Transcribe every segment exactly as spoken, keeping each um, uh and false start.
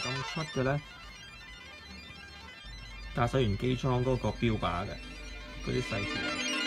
咁出嘅咧，駕駛員機艙嗰個標靶嘅嗰啲細節。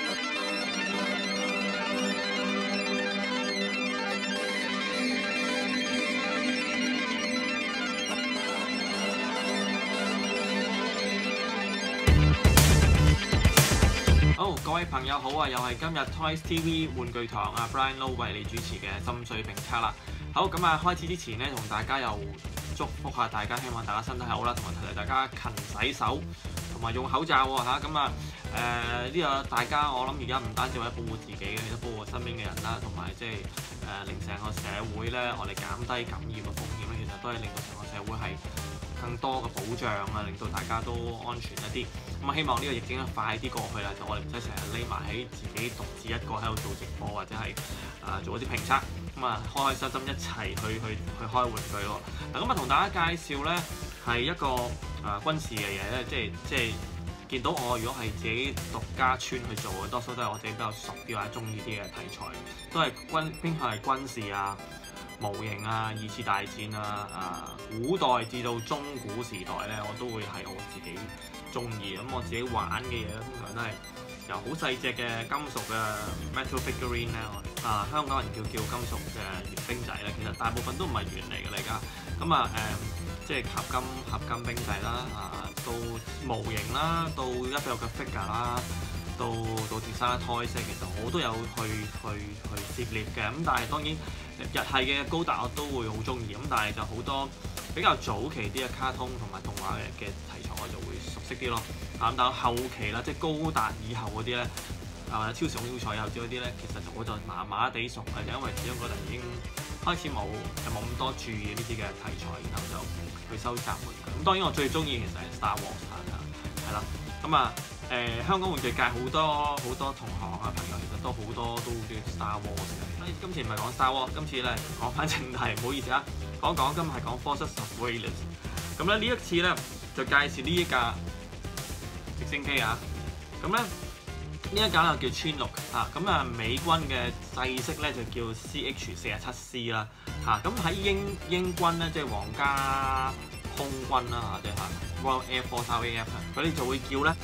好，各位朋友好啊！又係今日 Toys T V 玩具堂啊 Brian Low 為你主持嘅心水評測啦。好，咁啊，開始之前咧，同大家又祝福下大家，希望大家身體好啦，同埋提提大家勤洗手，同埋用口罩喎嚇。咁啊誒呢個大家我諗而家唔單止為咗保護自己嘅，亦都保護身邊嘅人啦，同埋即係誒令成個社會咧，我哋減低感染嘅風險咧，其實都係令到成個社會係更多嘅保障啊，令到大家都安全一啲。咁啊，希望呢個疫情快啲過去啦，就我哋唔使成日匿埋喺自己獨自一個喺度做直播或者係啊、呃、做一啲評測。咁啊，開開心心一齊去去去開玩具喎。嗱，咁啊，同大家介紹咧係一個啊、呃、軍事嘅嘢咧，即係即係見到我如果係自己獨家村去做嘅，多數都係我自己比較熟啲或者中意啲嘅題材，都係軍偏向係軍事啊、模型啊、二次大戰啊、啊古代至到中古時代咧，我都會係我自己中意。咁我自己玩嘅嘢咧，通常都係由好細隻嘅金屬嘅 metal figurine 咧，啊香港人叫叫金屬嘅圓兵仔咧，其實大部分都唔係圓嚟嘅嚟㗎。咁啊誒，即係合金合金兵仔啦，啊到模型啦，到一個嘅 figure 啦，到到 design toys，其實我都有去去去涉獵嘅。咁但係當然日系嘅高達我都會好中意。咁但係就好多比較早期啲嘅卡通同埋動畫嘅嘅題材我就會熟悉啲咯。咁但係後期啦，即係高達以後嗰啲咧，啊或者超時空要塞以後嗰啲咧，其實我就麻麻地熟嘅，就因為始終嗰陣已經開始冇冇咁多注意呢啲嘅題材，然後就去收集玩具。咁當然我最中意其實係 Star Wars 啊，係啦。咁啊誒香港玩具界好多好多同行啊朋友，其實都好多都中意 Star Wars 嘅。今次唔係講 Star Wars， 今次咧講翻正題，唔好意思啊，講講今日係講 Forces of Wayless。咁咧呢一次咧就介紹呢一架直升機啊。咁咧呢一架咧叫 Chinook 啊。咁啊美軍嘅制式咧就叫 C H 四十七 C 啦。嚇咁喺英英軍咧即係皇家空軍啦嚇，即係嚇 Royal Air Force R A F， 佢哋就會叫咧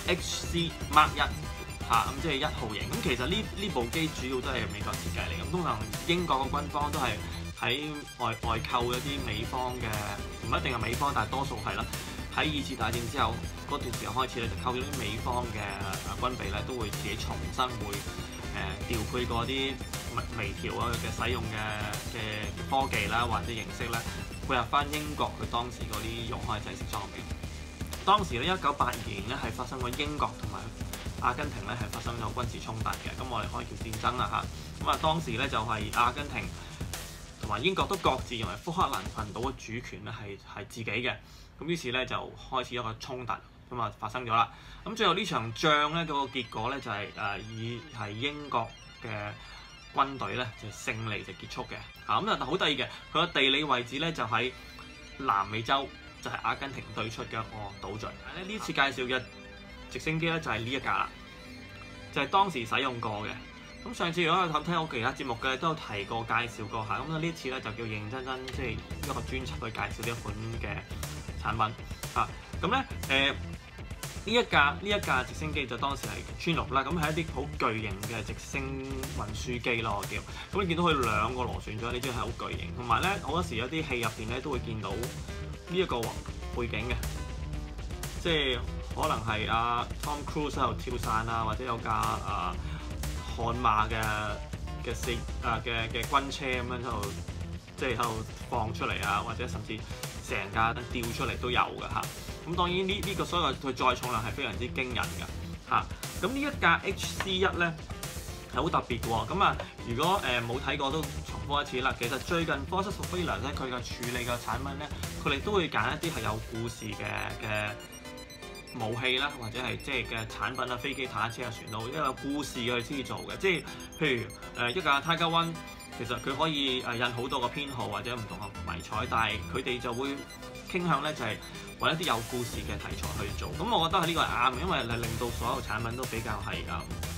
H C Mark 一。嚇咁、啊、即係一號型。咁其實呢呢部機主要都係美國設計嚟。咁通常英國嘅軍方都係喺外外購一啲美方嘅，唔一定係美方，但係多數係啦。喺二次大戰之後嗰段時間開始咧，就購咗啲美方嘅軍備咧，都會自己重新會誒、呃、調配過啲微調啊嘅使用嘅嘅科技啦，或者形式咧，配合翻英國佢當時嗰啲用開制式裝備。當時咧一九八二年咧係發生過英國同埋阿根廷咧係發生咗軍事衝突嘅，咁我哋可以叫戰爭啦嚇。咁啊當時咧就係阿根廷同埋英國都各自認為福克蘭群島嘅主權咧係係自己嘅，咁於是咧就開始一個衝突，咁啊發生咗啦。咁最後呢場仗咧個結果咧就係誒以係英國嘅軍隊咧就勝利就結束嘅。嚇咁啊好得意嘅，佢個地理位置咧就喺南美洲，就係阿根廷對出嘅一個島嶼。但係呢次介紹嘅直升機咧就係呢一架啦，就係、是、當時使用過嘅。咁上次如果有睇我其他節目嘅都有提過介紹過下。咁呢次咧就叫認真真，即、就、係、是、一個專輯去介紹呢一款嘅產品啊。咁咧誒呢一架呢一架直升機就當時係 Chinook 啦。咁係一啲好巨型嘅直升運輸機咯，我叫。咁你見到佢兩個螺旋槳，呢啲係好巨型。同埋咧好多時有啲戲入邊咧都會見到呢一個背景嘅，即係。可能係阿 Tom Cruise 喺度跳傘啊，或者有架啊悍馬嘅嘅四啊嘅嘅軍車咁樣喺度，即係喺度放出嚟啊，或者甚至成架吊出嚟都有嘅嚇。咁當然呢呢、呢個所有佢載重量係非常之驚人嘅嚇。咁呢一架 H C 一咧係好特別嘅喎。咁啊，如果誒冇睇過都重複一次啦。其實最近 Forces of Wayless咧佢嘅處理嘅產品咧，佢哋都會揀一啲係有故事嘅嘅武器啦，或者係即係嘅產品啊，飛機、坦克車啊、船塢，因為有故事嘅先至做嘅。即係譬如誒一架 Tiger One，其實佢可以誒印好多個編號或者唔同嘅迷彩，但係佢哋就會傾向咧就係揾一啲有故事嘅題材去做。咁我覺得係呢個係啱嘅，因為係令到所有產品都比較係誒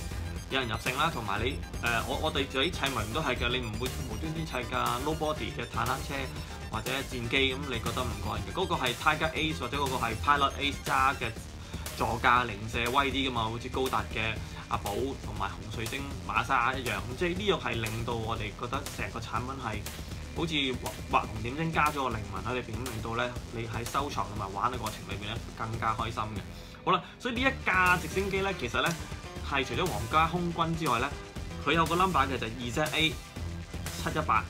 有人入勝啦，同埋你誒、呃、我我哋自己砌模型都係嘅，你唔會無端端砌架 nobody 嘅坦克車或者戰機咁，你覺得唔過癮嘅？嗰、那個係 Tiger Ace 或者嗰個係 Pilot Ace 揸嘅座駕零舍威啲噶嘛，好似高達嘅阿寶同埋紅水晶馬莎一樣，咁即係呢樣係令到我哋覺得成個產品係好似畫龍點睛加咗個靈魂喺裏邊，咁令到咧你喺收藏同埋玩嘅過程裏邊咧更加開心嘅。好啦，所以呢一架直升機咧，其實咧係除咗皇家空軍之外咧，佢有個 number 嘅就係 二 Z A 七一八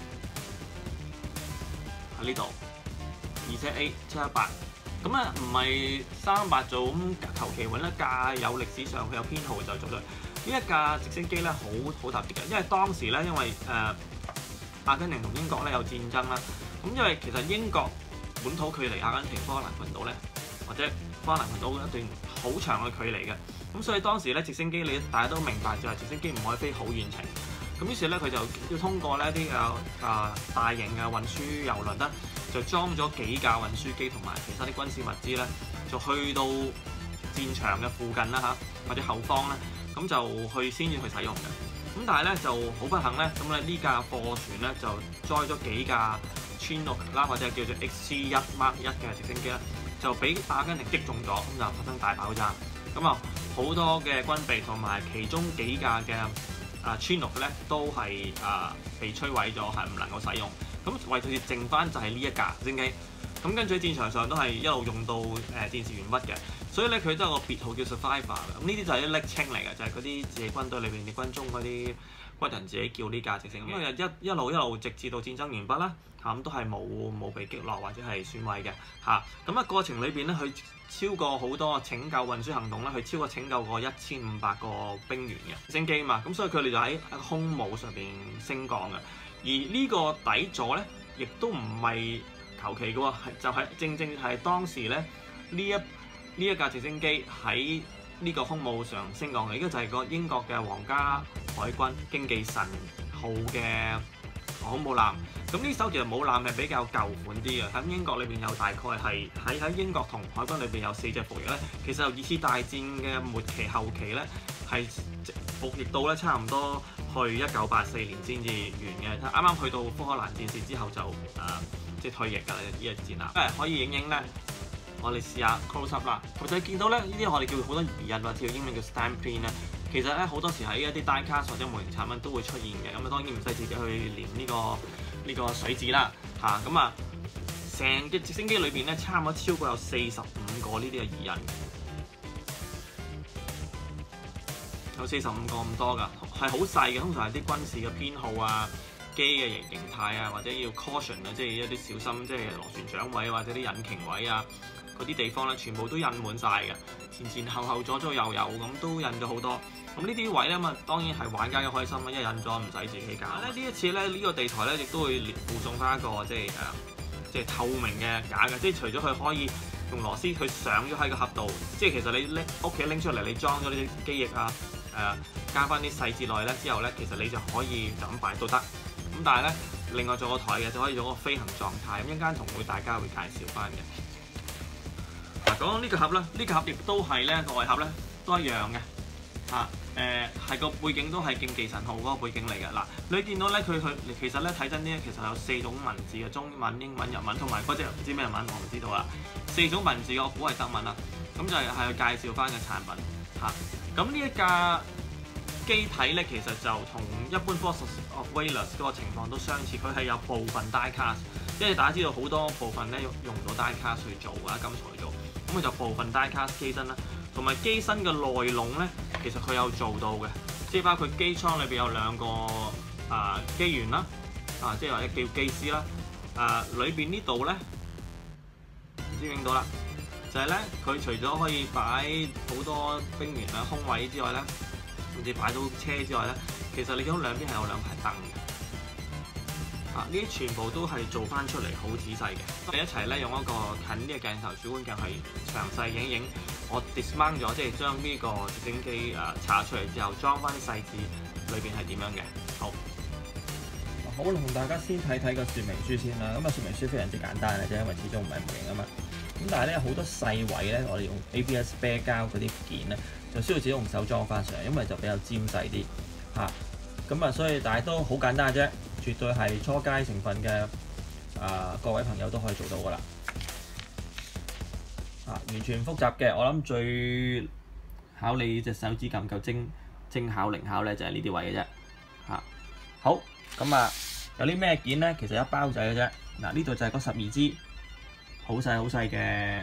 喺呢度，二 Z A 七一八。咁啊，唔係三八做咁求其揾一架有歷史上佢有編號就做咗。呢一架直升機咧，好好特別嘅，因為當時咧，因為誒、呃、阿根廷同英國咧有戰爭啦。咁因為其實英國本土距離阿根廷科克蘭群島咧，或者科克蘭群島一段好長嘅距離嘅。咁所以當時咧直升機，你大家都明白就係直升機唔可以飛好遠程。咁於是咧，佢就要通過呢啲嘅啊大型嘅運輸郵輪啦。就裝咗幾架運輸機同埋其他啲軍事物資咧，就去到戰場嘅附近啦嚇，或者後方咧，咁就去先至去使用嘅。咁但係咧就好不幸咧，咁咧呢架貨船咧就載咗幾架 Chinook 啦，或者叫做 X C 一 Mark 一嘅直升機咧，就俾阿根廷擊中咗，咁就發生大爆炸。咁啊好多嘅軍備同埋其中幾架嘅啊 Chinook 咧都係啊被摧毀咗，係唔能夠使用。咁唯獨剩翻就係呢一架直升機，咁跟住喺戰場上都係一路用到誒、呃、戰事完畢嘅，所以咧佢都有個別號叫 Survivor 嘅。咁呢啲就係啲昵稱嚟嘅，就係嗰啲自己軍隊裏邊啲軍中嗰啲軍人自己叫呢架直升機。咁啊一一路一路直至到戰爭完畢啦，嚇咁都係冇冇被擊落或者係損毀嘅嚇。咁啊過程裏邊咧，佢超過好多拯救運輸行動咧，佢超過拯救過一千五百個兵員嘅直升機嘛。咁所以佢哋就喺空母上邊升降嘅。而呢個底座咧，亦都唔係求其嘅喎，係就係、是、正正係當時咧呢一呢一架直升機喺呢個空母上升降嘅，呢個就係個英國嘅皇家海軍競技神號嘅航空母艦。咁呢艘其實母艦係比較舊款啲嘅，喺英國裏邊有大概係喺喺英國同海軍裏邊有四隻服役咧。其實由二次大戰嘅末期後期咧，係服役到咧差唔多去一九八四年先至完嘅。啱啱去到福克蘭戰事之後就誒、呃、即係退役㗎啦，呢一戰艦。誒可以影影咧，我哋試下 close up 啦。我就見到咧呢啲我哋叫好多移印或者英文叫 stamping 咧。其實咧好多時喺一啲 die-cast 或者模型產品都會出現嘅。咁啊當然唔使自己去黏呢、這個呢、這個水紙啦嚇。咁啊成嘅直升機裏邊咧差唔多超過有四十五個呢啲嘅移印。有四十五個咁多㗎，係好細嘅，通常係啲軍事嘅編號啊、機嘅形形態啊，或者要 caution 啊，即係一啲小心，即係螺旋槳位或者啲引擎位啊，嗰啲地方咧全部都印滿晒嘅，前前後後左左右右咁都印咗好多。咁呢啲位咧嘛，當然係玩家嘅開心啦，因為印咗唔使自己搞。咧呢一次咧呢、呢個地台咧亦都會附送翻一個即係誒、呃、即係透明嘅架嘅，即係除咗佢可以用螺絲佢上咗喺個盒度，即係其實你拎屋企拎出嚟，你裝咗呢啲機翼啊。誒、呃、加翻啲細節落去咧，之後咧其實你就可以就咁擺都得。咁但係咧，另外做個台嘅就可以做個飛行狀態。咁一陣間同會大家會介紹翻嘅。嗱，講到呢個盒咧，呢、呢個盒亦都係咧個外盒咧都一樣嘅嚇。誒係個背景都係競技神號嗰個背景嚟嘅。嗱，你見到咧佢佢其實咧睇真啲，其實有四種文字嘅，中文、英文、日文同埋嗰隻唔知咩文，我唔知道啦。四種文字嘅我估係德文啦。咁就係係去介紹翻嘅產品嚇。咁呢一架機體咧，其實就同一般 Forces of Whalers 嗰個情況都相似，佢係有部分 die-cast， 因為大家知道好多部分咧用到 die-cast 去做啊，金屬去做，咁佢就部分 die-cast 機身啦，同埋機身嘅內籠咧，其實佢有做到嘅，即係包括機艙裏邊有兩個啊機員啦，啊即係或者叫機師啦，啊裏邊呢度咧唔知影到啦。就係咧，佢除咗可以擺好多兵員啊空位之外咧，甚至擺到車之外咧，其實你見到兩邊係有兩排燈嘅。啊，呢啲全部都係做翻出嚟好仔細嘅。我哋一齊咧用一個近啲嘅鏡頭主觀鏡去詳細影影我 dismount 咗，即係將呢個直升機誒拆出嚟之後，裝翻啲細節裏邊係點樣嘅。好，好，同大家先睇睇個說明書先啦。咁啊，說明書非常之簡單嘅啫，因為始終唔係模型啊嘛。咁但係咧好多細位咧，我哋用 A B S 啤膠嗰啲件咧，就就需要自己用手裝翻上嚟，因為就比較尖細啲嚇。咁啊，所以但係都好簡單啫，絕對係初階成分嘅啊、呃，各位朋友都可以做到噶啦。啊，完全唔複雜嘅，我諗最考你隻手指夠唔夠精精巧靈巧咧，就係呢啲位嘅啫。嚇、啊，好咁啊，有啲咩件咧？其實一包仔嘅啫。嗱，呢度就係嗰十二支好細好細嘅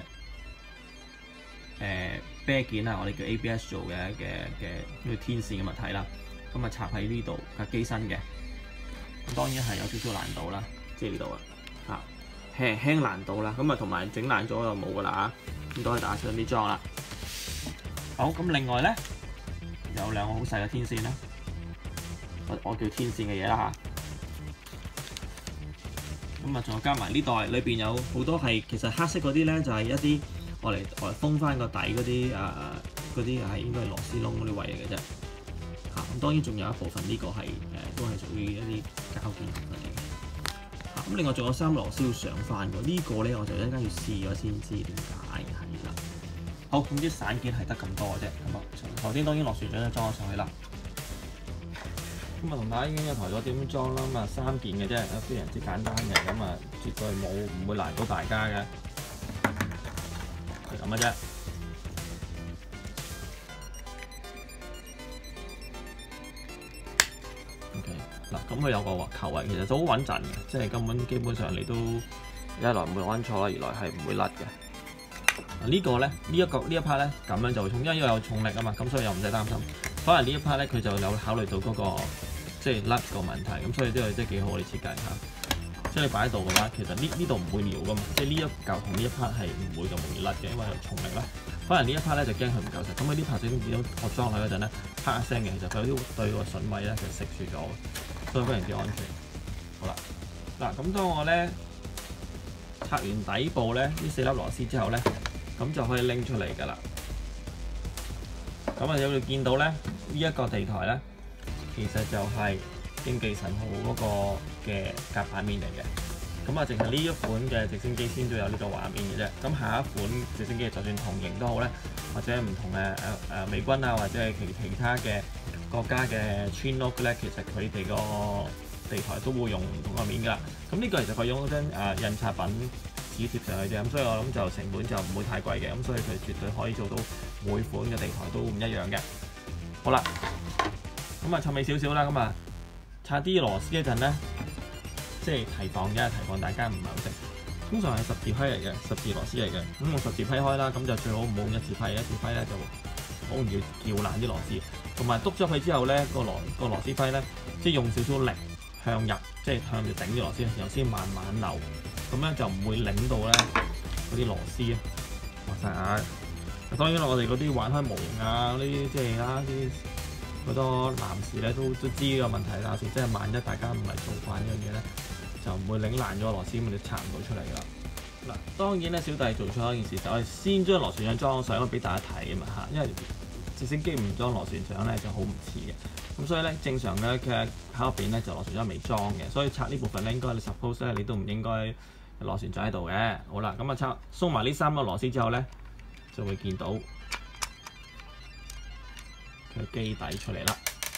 誒啤件啊，我哋叫 A B S 做嘅嘅嘅呢個天線嘅物體啦。咁啊插喺呢度架機身嘅，咁當然係有少少難度啦，即係呢度啊，嚇輕輕難度啦。咁啊同埋整爛咗就冇噶啦嚇，咁都可以打上啲裝啦。好，咁另外咧有兩個好細嘅天線啦，我我叫天線嘅嘢啦嚇。咁啊，仲有加埋呢袋，裏邊有好多係其實黑色嗰啲咧，就係、是、一啲我嚟我嚟封翻個底嗰啲啊嗰啲係應該係螺絲窿嗰啲位嚟嘅啫。嚇、啊，咁當然仲有一部分呢個係誒、呃、都係屬於一啲膠件嚟嘅。嚇、啊，咁另外仲有三螺絲要上翻嘅，這個、呢個咧我就一陣間要試咗先知點解係啦。好，咁啲散件係得咁多嘅啫。咁啊，頭先當然螺旋槳都裝咗上去啦。咁啊，同大家已經有抬咗點裝啦，咁啊三件嘅啫，非常之簡單嘅，咁啊絕對冇唔會難到大家嘅，係咁嘅啫。OK， 嗱，咁佢有個球位，其實都好穩陣嘅，即係根本基本上你都一來唔會安錯啦，二來係唔會甩嘅。呢個咧，呢一個呢一 part 咧，咁樣就會重，因為有重力啊嘛，咁所以又唔使擔心。可能呢一 part 咧，佢就有考慮到嗰個即係甩個問題，咁所以都係即係幾好嘅設計嚇。即係你擺喺度嘅話，其實呢呢度唔會撩噶嘛，即係呢一嚿同呢一 part 係唔會咁容易甩嘅，因為有重力啦。可能呢一 part 咧就驚佢唔夠實，咁喺呢 part 先見到我裝落嗰陣咧，啪一聲嘅，其實佢有啲對個筍位咧就食住咗，所以非常之安全。好啦，嗱咁當我咧拆完底部咧呢四粒螺絲之後咧，咁就可以拎出嚟㗎啦。咁啊，有冇見到咧？呢、這、一個地台咧，其實就係競技神號嗰個嘅夾板面嚟嘅。咁啊，淨係呢一款嘅直升機先都有呢個畫面嘅啫。咁下一款直升機就算同型都好咧，或者唔同嘅誒誒美軍啊，或者係其其他嘅國家嘅 Chinook 咧，其實佢哋個地台都會用唔同嘅面㗎啦。咁呢個其實佢用嗰張誒印刷品紙貼上去啫，咁所以我諗就成本就唔會太貴嘅，咁所以佢絕對可以做到每款嘅地台都唔一樣嘅。好啦，咁啊湊尾少少啦，咁啊拆啲螺絲嗰陣咧，即係提防嘅，提防大家唔係好識。通常係十字批嚟嘅，十字螺絲嚟嘅。咁我十字批開啦，咁就最好唔好一字批，一字批咧就好容易撬爛啲螺絲。同埋篤咗佢之後咧，個螺個螺絲批咧，即係用少少力向入，即係向住頂啲螺絲，然後先慢慢流。咁咧就唔會擰到咧嗰啲螺絲啊，滑晒眼。當然啦，我哋嗰啲玩開模型啊，嗰啲即係啊啲好多男士咧都都知呢個問題啦。即係萬一大家唔係做慣呢樣嘢咧，就唔會擰爛咗螺絲，咁你拆唔到出嚟㗎啦。嗱，當然咧，小弟做錯一件事就係先將螺旋槳裝上俾大家睇啊嘛嚇，因為直升機唔裝螺旋槳咧就好唔似嘅。咁所以咧正常咧嘅喺入邊咧就螺旋槳未裝嘅，所以拆呢部分咧應該你 suppose 咧你都唔應該螺旋槳喺度嘅。好啦，咁啊拆鬆埋呢三個螺絲之後咧，就會見到佢機底出嚟啦。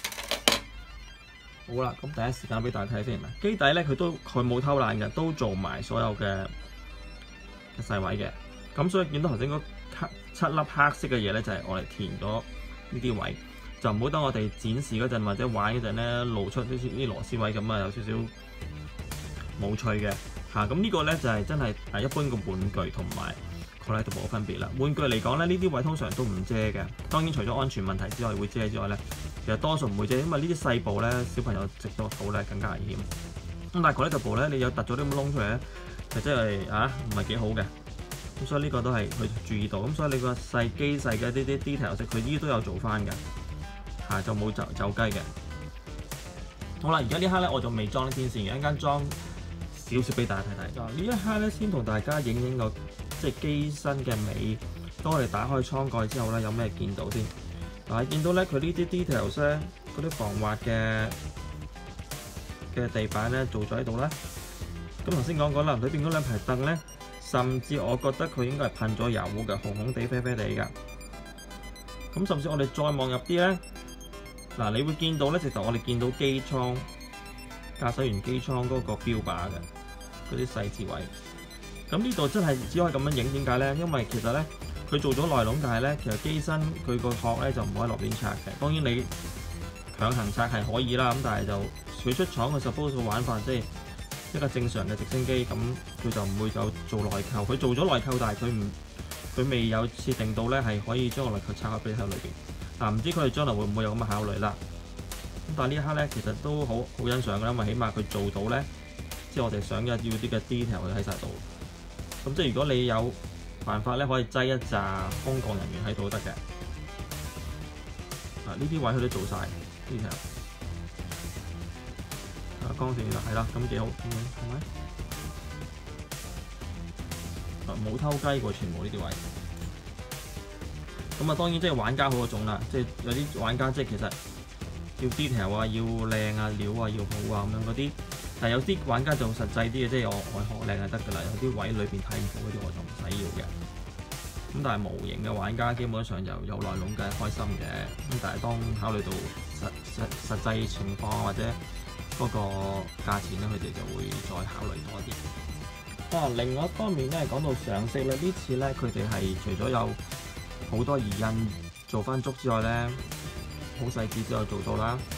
好啦，咁第一時間俾大家睇先嗱，機底咧佢都佢冇偷懶嘅，都做埋所有嘅細位嘅。咁所以見到頭先嗰七粒黑色嘅嘢咧，就係我哋填咗呢啲位，就唔好等我哋展示嗰陣或者玩嗰陣咧露出啲啲螺絲位咁啊，有少少冇趣嘅嚇。咁呢個咧就係真係誒一般嘅玩具同埋 collectible 嘅分別啦。玩具嚟講咧，呢啲位通常都唔遮嘅。當然除咗安全問題之外會遮之外咧，其實多數唔會遮，因為呢啲細部咧小朋友直到肚咧更加危險。咁但係 collectible咧，你有突咗啲咁窿出嚟咧，就真係啊唔係幾好嘅。咁所以呢個都係佢注意到。咁所以你個細機細嘅啲啲 detail 佢呢啲都有做翻嘅嚇，就冇走走雞嘅。好啦，而家呢刻咧我就未裝啲天線嘅，一陣裝少少俾大家睇睇。呢一刻咧先同大家影影個即係機身嘅尾。當我哋打開艙蓋之後咧，有咩見到先？嗱，見到咧佢呢啲 details 咧，嗰啲防滑嘅嘅地板咧做咗喺度啦。咁頭先講過啦，裏邊嗰兩排凳咧，甚至我覺得佢應該係噴咗油嘅，紅紅地、啡啡地㗎。 咁甚至我哋再望入啲咧，嗱，你會見到咧，直頭我哋見到機艙駕駛員機艙嗰個標靶嘅嗰啲細節位。咁呢度真係只可以咁樣影，點解咧？因為其實咧佢做咗內籠，但係咧其實機身佢個殼咧就唔可以落邊拆嘅。當然你強行拆係可以啦，咁但係就佢出廠佢 suppose 個玩法即係一個正常嘅直升機，咁佢就唔會有做內扣。佢做咗內扣，但係佢唔佢未有設定到咧係可以將個內扣拆開俾你喺裏邊。嗱，唔知佢哋將來會唔會有咁嘅考慮啦？咁但係呢一刻咧，其實都好好欣賞嘅，因為起碼佢做到咧，即係我哋想嘅要啲嘅 detail 喺晒度。咁即係如果你有辦法咧，可以擠一紮空降人員喺度得嘅。啊，呢啲位佢都做晒 detail。啊，光線就係啦，咁幾好，咁樣係咪？啊，冇偷雞過，全部呢啲位。咁啊，當然即係玩家好嗰種啦，即係有啲玩家即係其實要 detail 啊，要靚啊，料啊要好啊咁樣嗰啲。但係有啲玩家就實際啲嘅，即係我外殼靚就得㗎啦。有啲位裏邊睇唔到嗰啲我就唔使要嘅。咁但係模型嘅玩家基本上就有內籠梗係開心嘅。咁但係當考慮到實實實際情況或者嗰個價錢咧，佢哋就會再考慮多啲。啊，另外一方面咧，講到上色咧，呢次咧佢哋係除咗有好多移印做翻足之外咧，好細緻都有做到啦。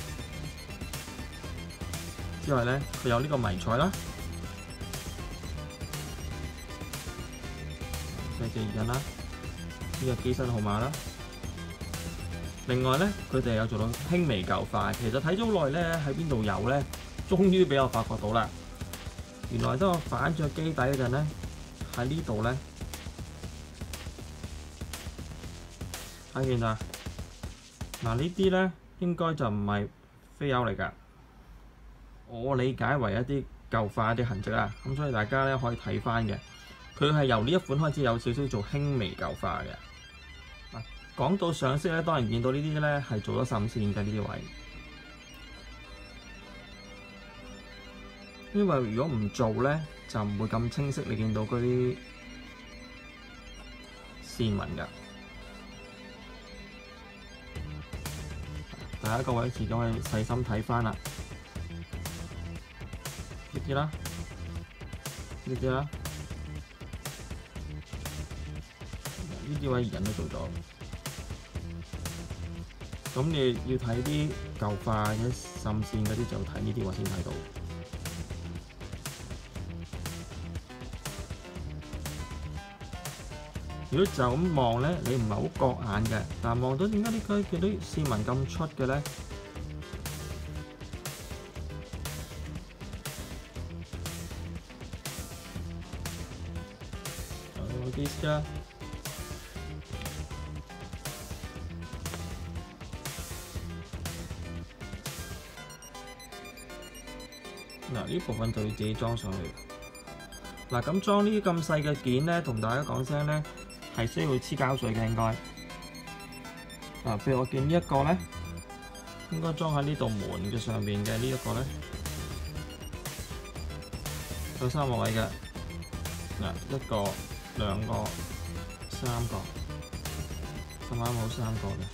之外咧，佢有呢個迷彩啦，細緻移印啦，呢個機身號碼啦。另外咧，佢哋有做到輕微舊化。其實睇咗好耐咧，喺邊度有咧？終於俾我發覺到啦！原來當我反着機底嗰陣咧，喺呢度咧，睇見啊！嗱，呢啲咧應該就唔係飛油嚟㗎。我理解為一啲舊化一啲痕跡啦，咁所以大家咧可以睇翻嘅，佢係由呢一款開始有少少做輕微舊化嘅。嗱，講到上色咧，當然見到呢啲咧係做咗滲線嘅呢啲位，因為如果唔做咧就唔會咁清晰，你見到嗰啲線紋㗎。大家各位自己可以細心睇翻啦。呢啲啦，呢啲啦，呢啲位人都做咗。咁你要睇啲舊化嘅滲線嗰啲，就睇呢啲位先睇到。如果就咁望咧，你唔係好覺眼嘅，但係望到點解呢區嘅啲線紋咁出嘅咧？啦，嗱，呢部分就要自己裝上去。嗱，咁裝呢啲咁細嘅件咧，同大家講聲咧，係需要黐膠水嘅應該。嗱，譬如我見呢一個咧，應該裝喺呢度門嘅上邊嘅呢一個咧，有三個位嘅。嗱，一個。兩個、三個，咁啱好三個嘅，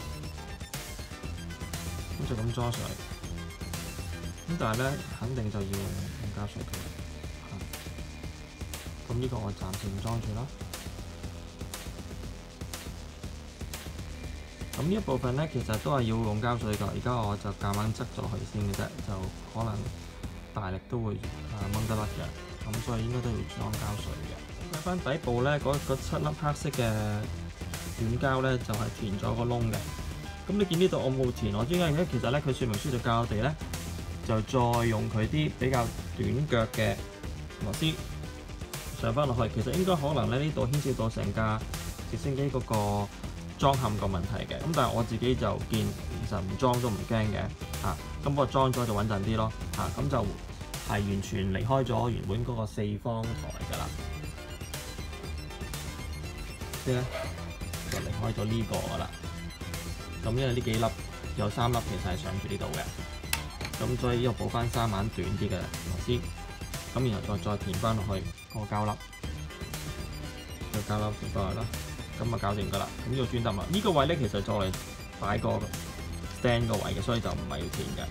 咁就咁裝上嚟。咁但係咧，肯定就要用膠水嘅。咁呢個我暫時唔裝住啦。咁呢一部分咧，其實都係要用膠水㗎。而家我就夾硬執咗佢先嘅啫，就可能大力都會啊掹得甩嘅。咁所以應該都要裝膠水嘅。睇翻底部咧，嗰七粒黑色嘅軟膠咧，就係填咗個窿嘅。咁你見呢度我冇填，我點解咧？其實咧，佢說明書就教我哋咧，就再用佢啲比較短腳嘅螺絲上翻落去。其實應該可能咧，呢度牽涉到成架直升機嗰個裝嵌個問題嘅。咁但係我自己就見其實唔裝都唔驚嘅嚇。咁我裝咗就穩陣啲咯嚇。咁就係完全離開咗原本嗰個四方台㗎啦。咧就離開咗呢個㗎啦，咁因為呢幾粒有三粒其實係上住呢度嘅，咁所以呢個補翻三晚短啲嘅螺絲，咁然後再再填翻落去個膠粒，個膠粒填翻嚟啦， 咁啊搞掂㗎啦。咁呢個專登啦，呢個位咧其實作嚟擺個 stand 個位嘅，所以就唔係要填嘅。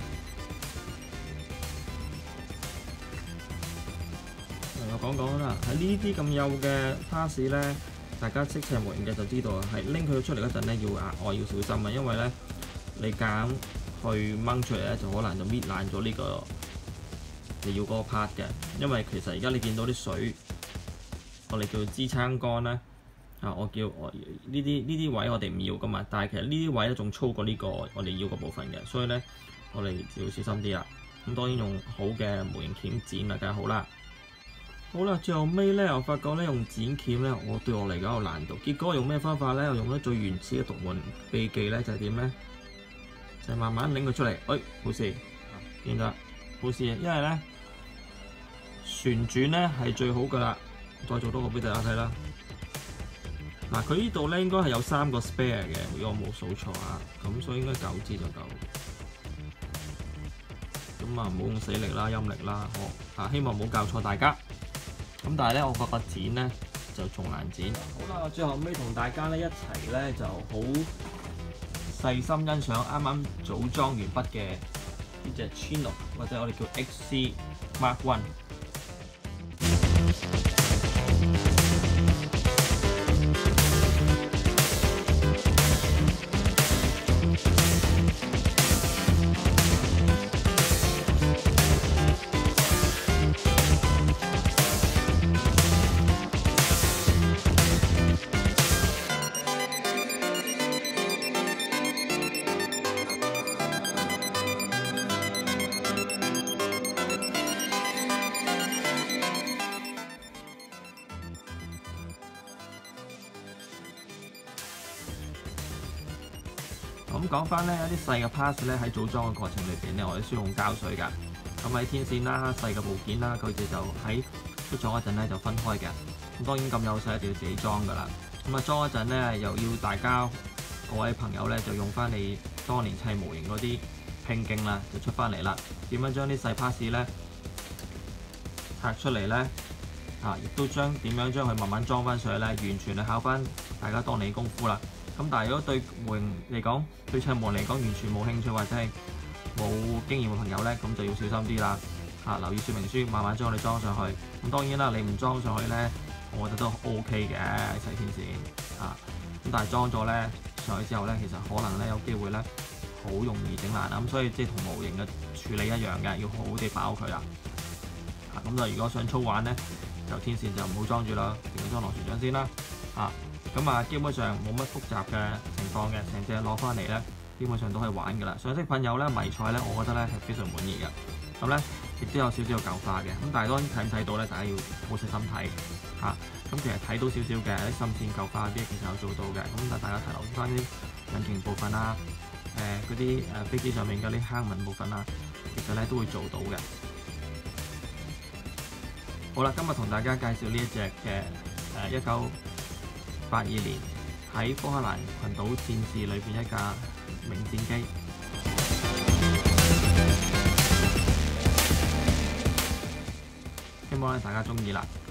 我講講啦，喺呢啲咁幼嘅 pass 咧，大家識砌模型嘅就知道係拎佢出嚟嗰陣咧，要額外要小心啊，因為咧你夾硬去掹出嚟咧，就可能就搣爛咗呢個你要嗰個 part 嘅。因為其實而家你見到啲水，我哋叫支撐桿咧啊，我叫我呢啲呢啲位我哋唔要噶嘛，但係其實呢啲位咧仲粗過呢個我哋要個部分嘅，所以咧我哋就要小心啲啦。咁當然用好嘅模型鉗剪啊，梗係好啦。好啦，最後尾咧，我發覺咧用剪鉗咧，我對我嚟講有難度。結果我用咩方法咧？我用咗最原始嘅獨門秘技咧，就係點咧？就係慢慢拎佢出嚟。哎，好事，見到好事，因為咧旋轉咧係最好噶啦。再做多個俾大家睇啦。嗱，佢呢度咧應該係有三個 spare 嘅，如果我冇數錯啊。咁所以應該九支就夠。咁啊，唔好用死力啦、陰力啦，好啊，希望冇教錯大家。咁但係咧，我覺得剪咧就仲難剪。好啦，我最後尾同大家咧一齊咧就好細心欣賞啱啱組裝完畢嘅呢隻 Chino 或者我哋叫 X C Mark One。咁講翻咧，一啲細嘅 pass 咧喺組裝嘅過程裏邊咧，我哋需要用膠水㗎。咁喺天線啦、細嘅部件啦，佢哋就喺出廠嗰陣咧就分開嘅。咁當然咁幼細一定要自己裝㗎啦。咁啊裝嗰陣咧，又要大家各位朋友咧就用翻你當年砌模型嗰啲拼勁啦，就出翻嚟啦。點樣將啲細 pass 咧拆出嚟咧？啊，亦都將點樣將佢慢慢裝翻上去咧，完全係考翻大家當年功夫啦。咁但係如果對模型嚟講，對砌模型嚟講完全冇興趣或者係冇經驗嘅朋友咧，咁就要小心啲啦。嚇，留意說明書，慢慢將我哋裝上去。咁當然啦，你唔裝上去咧，我覺得都 O K 嘅細天線。啊，咁但係裝咗咧上去之後咧，其實可能咧有機會咧好容易整爛啊。咁所以即係同模型嘅處理一樣嘅，要好好地把握佢啦。啊，咁就如果想粗玩咧，就天線就唔好裝住啦，淨係裝螺旋槳先啦。啊。咁啊，基本上冇乜複雜嘅情況嘅，成隻攞翻嚟咧，基本上都可以玩㗎啦。上色噴油咧，迷彩咧，我覺得咧係非常滿意嘅。咁咧亦都有少少舊化嘅，咁但係當然睇唔睇到咧，大家要好細心睇嚇。咁、啊、其實睇到少少嘅啲芯線舊化啲，其實有做到嘅。咁但係大家睇留意翻啲引擎部分啊，誒嗰啲誒飛機上面嗰啲坑紋部分啊，其實咧都會做到嘅。好啦，今日同大家介紹呢一隻嘅誒一九八二年喺福克蘭群島戰士裏邊一架名戰機，希望咧大家中意啦〜